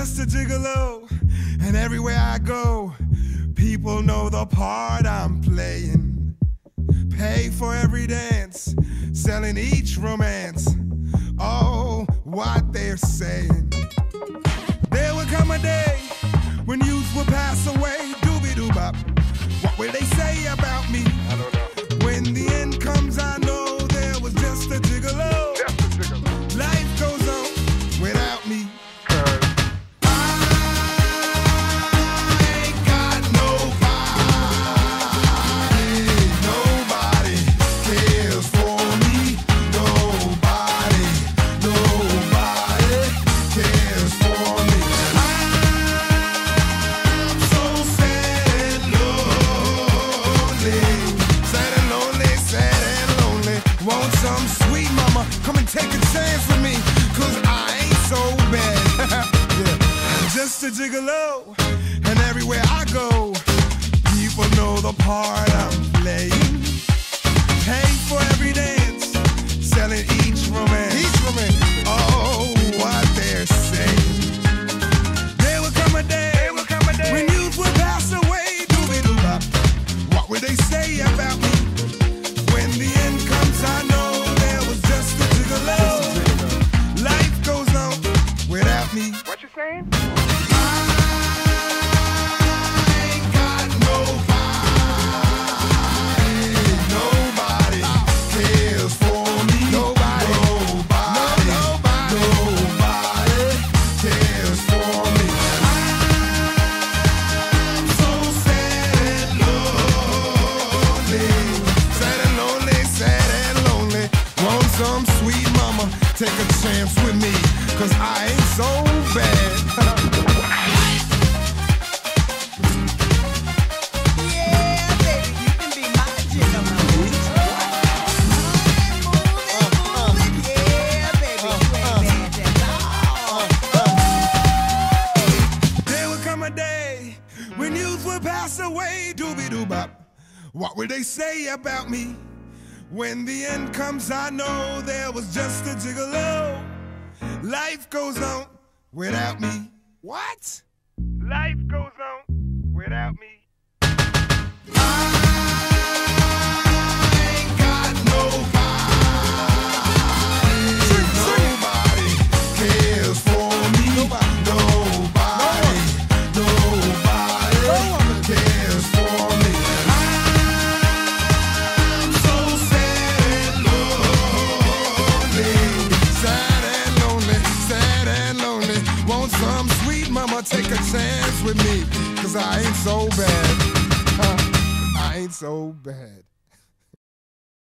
just a gigolo, and everywhere I go, people know the part I'm playing. Pay for every dance, selling each romance. Oh, what they're saying. There will come a day when youth will pass away. Doobie-doo-bop. What will they say about me? I don't know. When the end comes, I know there was just a gigolo. Just a gigolo. Life goes on without me. Some sweet mama, come and take a chance with me, 'cause I ain't so bad. Yeah. Just a gigolo, and everywhere I go, people know the part I'm playing. Pay for every dance, selling each romance. Each romance. Oh, what they're saying. There will come a day, when youth will pass away. Doobie-doo-bop. What will they say about me? When the end comes, I know life goes on without me. What you saying? Some sweet mama, take a chance with me, 'cause I ain't so bad. Yeah, baby, you can be my gigolo. Yeah, baby, you ain't bad at all. There will come a day when youth will pass away. Doobie-doo-bop. What will they say about me? When the end comes, I know there was just a gigolo. Life goes on without me. What? Life goes on without me. Some sweet mama, take a chance with me, 'cause I ain't so bad. I ain't so bad.